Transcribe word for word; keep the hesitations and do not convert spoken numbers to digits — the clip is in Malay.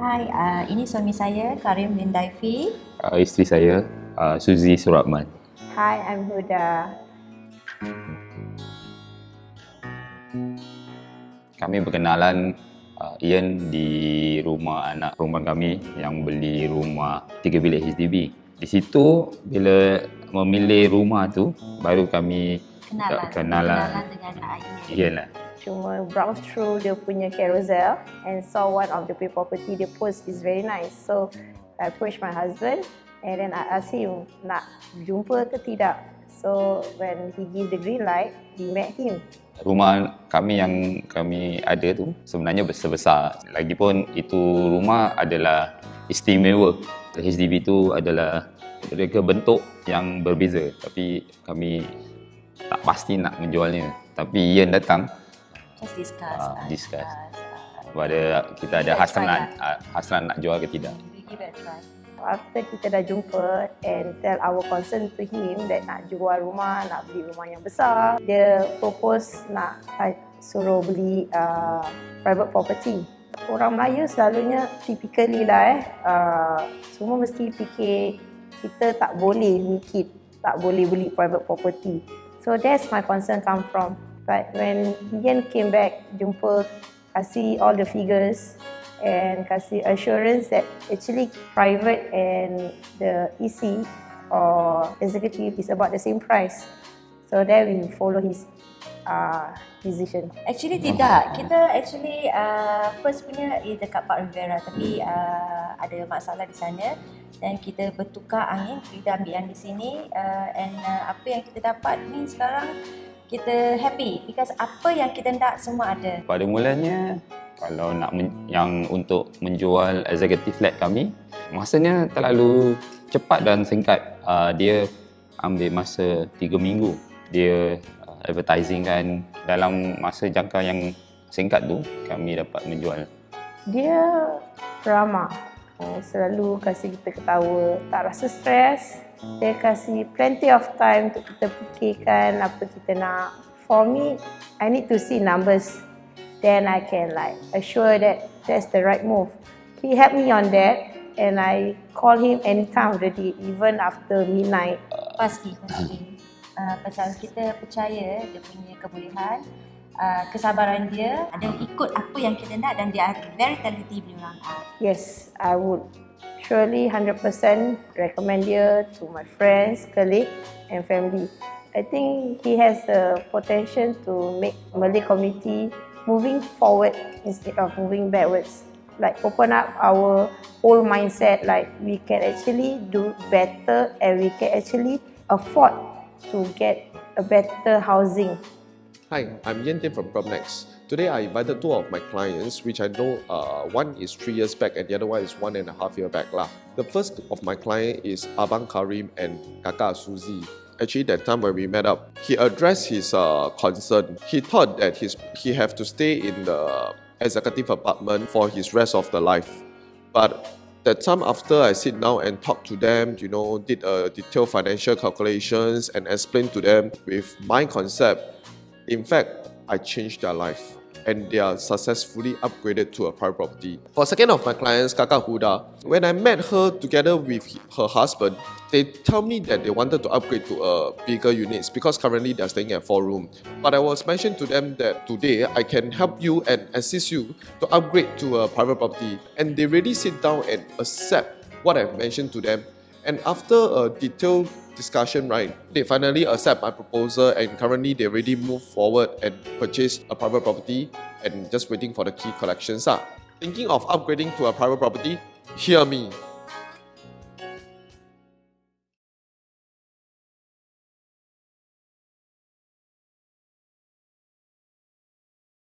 Hai, uh, ini suami saya, Karim bin Daifi. Uh, isteri saya, uh, Suzie Huda. Hi, I'm Huda. Kami berkenalan uh, Ian di rumah anak perempuan kami yang beli rumah tiga bilik H D B. Di situ, bila memilih rumah tu, baru kami Kenalan, kenalan, kenalan dengan ayahnya. Iyalah. Cuma browse through dia punya carousel and saw one of the property dia post is very nice. So I approached my husband and then I asked him nak jumpa ke tidak. So when he give the green light, we met him. Rumah kami yang kami ada tu sebenarnya besar-besar. Lagipun itu rumah adalah istimewa. H D B tu adalah mereka bentuk yang berbeza, tapi kami tak pasti nak menjualnya. Tapi Ian datang, Just discuss. uh, uh, discuss. Uh, Whether kita ada hasrat uh, hasrat nak jual ke tidak. we give it a try. After kita dah jumpa and tell our concern to him that nak jual rumah, nak beli rumah yang besar, dia propose nak suruh beli uh, private property. Orang Melayu selalunya typically lah eh, uh, semua mesti fikir kita tak boleh mikir, tak boleh beli private property. So that's my concern come from. But when Ian came back, jumpa, kasih all the figures and kasih assurance that actually private and the E C or executive is about the same price. So then we follow his uh, decision. Actually tidak. Kita actually uh, first punya is dekat Park Rivera, tapi uh, ada masalah di sana dan kita bertukar angin. Kita ambil yang di sini uh, and uh, apa yang kita dapat ni sekarang kita happy because apa yang kita nak semua ada. Pada mulanya, kalau nak men- yang untuk menjual executive flat kami, masanya terlalu cepat dan singkat. Uh, dia ambil masa tiga minggu. Dia uh, advertising kan, dalam masa jangka yang singkat tu kami dapat menjual. Dia ramah, selalu kasih kita ketawa, tak rasa stres. Dia kasih plenty of time untuk kita fikirkan apa kita nak. For me, I need to see numbers. Then I can like assure that that's the right move. He helped me on that and I call him anytime of the day, even after midnight. Pasti, pasti. Uh, pasal kita percaya dia punya kebolehan, uh, kesabaran dia, ada ikut apa yang kita nak dan dia very talented punya orang. Yes, I would surely one hundred percent recommend dia to my friends, colleagues and family. I think he has the potential to make Malay community moving forward instead of moving backwards. Like open up our whole mindset, like we can actually do better and we can actually afford to get a better housing. Hi, I'm Yen Tin from PromNext. Today I invited two of my clients, which I know uh, one is three years back and the other one is one and a half year back lah. The first of my client is Abang Karim and Kakak Suzie. Actually, that time when we met up, he addressed his uh, concern. He thought that his, he have to stay in the executive apartment for his rest of the life. But that time after I sit down and talk to them, you know, did a detailed financial calculations and explain to them with my concept, in fact, I changed their life and they are successfully upgraded to a private property. For second of my clients, Kakak Huda, when I met her together with her husband, they tell me that they wanted to upgrade to a bigger units because currently they are staying at four room. But I was mentioned to them that today I can help you and assist you to upgrade to a private property. And they really sit down and accept what I've mentioned to them. And after a detailed discussion, right, they finally accept my proposal and currently they already move forward and purchase a private property and just waiting for the key collections. Ah. Thinking of upgrading to a private property? Hear me.